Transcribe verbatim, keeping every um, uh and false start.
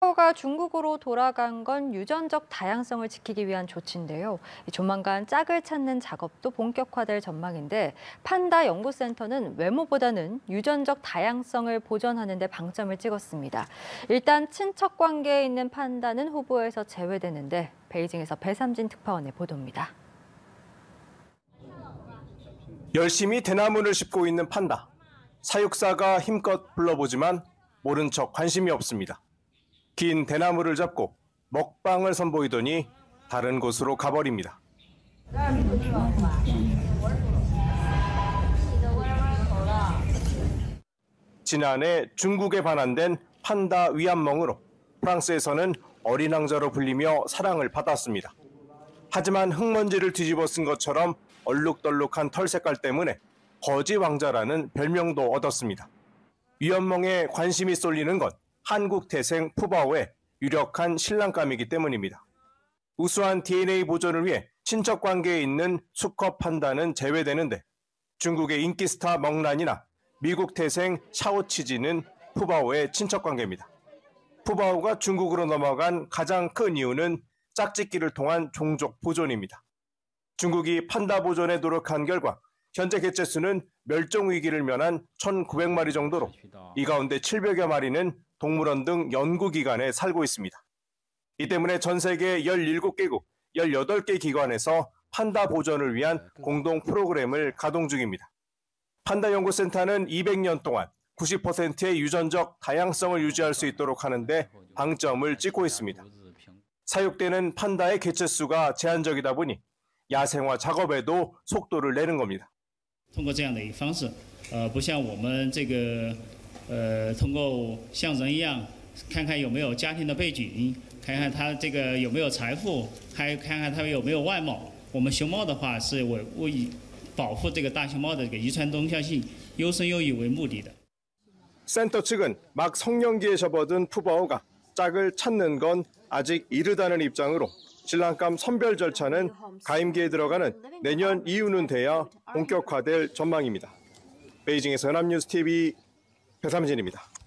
푸바오가 중국으로 돌아간 건 유전적 다양성을 지키기 위한 조치인데요. 조만간 짝을 찾는 작업도 본격화될 전망인데 판다 연구센터는 외모보다는 유전적 다양성을 보존하는 데 방점을 찍었습니다. 일단 친척 관계에 있는 판다는 후보에서 제외되는데 베이징에서 배삼진 특파원의 보도입니다. 열심히 대나무를 씹고 있는 판다. 사육사가 힘껏 불러보지만 모른 척 관심이 없습니다. 긴 대나무를 잡고 먹방을 선보이더니 다른 곳으로 가버립니다. 지난해 중국에 반환된 판다 위안멍으로 프랑스에서는 어린 왕자로 불리며 사랑을 받았습니다. 하지만 흙먼지를 뒤집어 쓴 것처럼 얼룩덜룩한 털 색깔 때문에 거지 왕자라는 별명도 얻었습니다. 위안멍에 관심이 쏠리는 건 한국 태생 푸바오의 유력한 신랑감이기 때문입니다. 우수한 디엔에이 보존을 위해 친척 관계에 있는 수컷 판다는 제외되는데 중국의 인기 스타 멍란이나 미국 태생 샤오치지는 푸바오의 친척 관계입니다. 푸바오가 중국으로 넘어간 가장 큰 이유는 짝짓기를 통한 종족 보존입니다. 중국이 판다 보존에 노력한 결과 현재 개체수는 멸종 위기를 면한 천구백 마리 정도로 이 가운데 칠백여 마리는 동물원 등 연구기관에 살고 있습니다. 이 때문에 전 세계 열일곱 개국, 열여덟 개 기관에서 판다 보존을 위한 공동 프로그램을 가동 중입니다. 판다 연구센터는 이백 년 동안 구십 퍼센트의 유전적 다양성을 유지할 수 있도록 하는데 방점을 찍고 있습니다. 사육되는 판다의 개체수가 제한적이다 보니 야생화 작업에도 속도를 내는 겁니다. 通过这样的一个方式，呃，不像我们这个，呃，通过像人一样，看看有没有家庭的背景，看看他这个有没有财富，还看看他有没有外貌。我们熊猫的话是为为保护这个大熊猫的这个遗传多样性、优生优育为目的的。 센터 측은 막 성년기에 접어든 푸바오가 짝을 찾는 건 아직 이르다는 입장으로 신랑감 선별 절차는 가임기에 들어가는 내년 이후는 돼야 본격화될 전망입니다. 베이징에서 연합뉴스 티비 배삼진입니다.